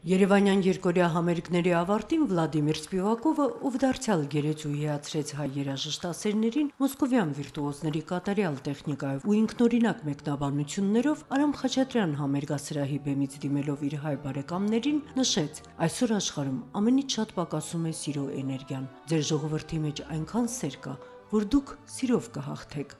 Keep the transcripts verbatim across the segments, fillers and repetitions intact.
Երևանյան երկօրյա համերգների ավարտին Վլադիմիր Սպիվակովը, ով դարձյալ գերեզու հիացրեց հայ երաժշտասերներին մոսկովյան վիրտուոզների կատարյալ տեխնիկայով ու ինքնօրինակ մեկնաբանություններով, Արամ Խաչատրյան համերգասրահի բեմից դիմելով իր հայ բարեկամներին, նշեց. «Այսօր աշխարհում ամենից շատ պակասում է սիրո էներգիան։ Ձեր ժողովրդի մեջ այնքան սեր կա, որ դուք սիրով կհաղթեք»։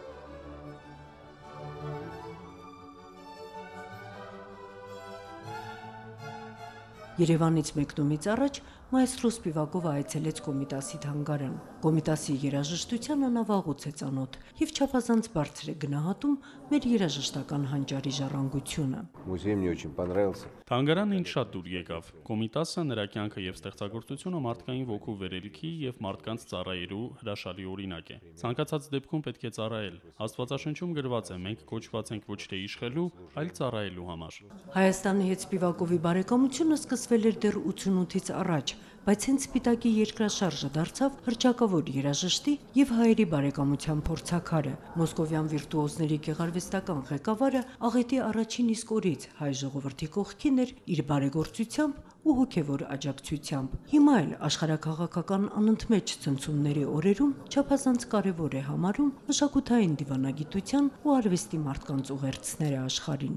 Երևանից մեկնումից առաջ մայստրո Սպիվակովը այցելեց Կոմիտասի թանգարան։ Կոմիտասի երաժշտությանը նա վաղուց է ծանոթ եւ չափազանց բարձր է գնահատում մեր երաժշտական հանճարի ժառանգությունը։ Թանգարանը ինձ շատ դուր եկավ։ Կոմիտասը, նրա կյանքը եւ ստեղծագործությունը մարդկային ոգու վերելքի եւ մարդկանց ծառայելու հրաշալի օրինակ է։ Ցանկացած դեպքում պետք է ծառայել։ Աստվածաշնչում գրված է. մենք կոչված ենք ոչ թե իշխելու, այլ ծառայելու համար։ Հայաստանի հետ Սպիվակովի բարեկամությունը սկսվել էր դեռ ութսունութից առաջ, բայց հենց Սպիտակի երկրաշարժը դարձավ հռչակավոր երաժշտի եւ հայերի բարեկամության փորձաքարը։ Մոսկովյան վիրտուոզների գեղարվեստական ղեկավարը աղետի առաջին իսկ օրից հայ ժողովրդի կողքին էր իր բարեգործությամբ ու հոգևոր աջակցությամբ։ Հիմա էլ աշխարհաքաղաքական անընդմեջ ցնցումների օրերում չափազանց կարևոր է համարում մշակութային դիվանագիտության ու արվեստի մարդկանց ուղերձները աշխարհին։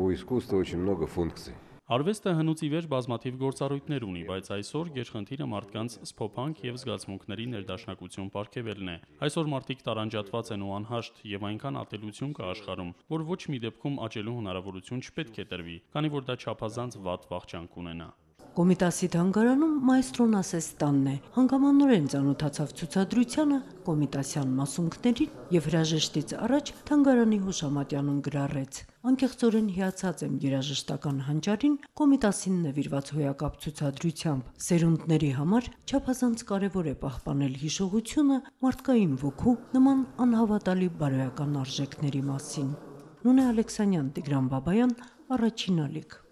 Արվեստը հնուց ի վեր բազմաթիվ գործառույթներ ունի, բայց այսօր գերխնդիրը մարդկանց սփոփանք եւ զգացմունքների ներդաշնակություն պարգևելն է։ Այսօր մարդիկ տարանջատված են ու անհաշտ եւ այնքան ատելություն կա աշխարհում, որ ոչ մի դեպքում աճելու հնարավորություն չպետք է տրվի, քանի որ դա չափազանց վատ վախճան կունենա։ Կոմիտասի թանգարանում մայստրոն ասես տանն է, հանգամանորեն ծանոթացավ ցուցադրությանը, կոմիտասյան մասունքներին եւ հրաժեշտից առաջ թանգարանի հուշամատյանում գրառեց. «Անկեղծորեն հիացած եմ երաժշտական հանճարին Կոմիտասին նվիրված հոյակապ ցուցադրությամբ։ Սերունդների համար չափազանց կարևոր է պահպանել հիշողությունը մարդկային ոգու նման անհավատալի բարոյական արժեքների մասին»։ Նունե Ալեքսանյան, Տիգրան Բաբայան, Առաջին ալիք։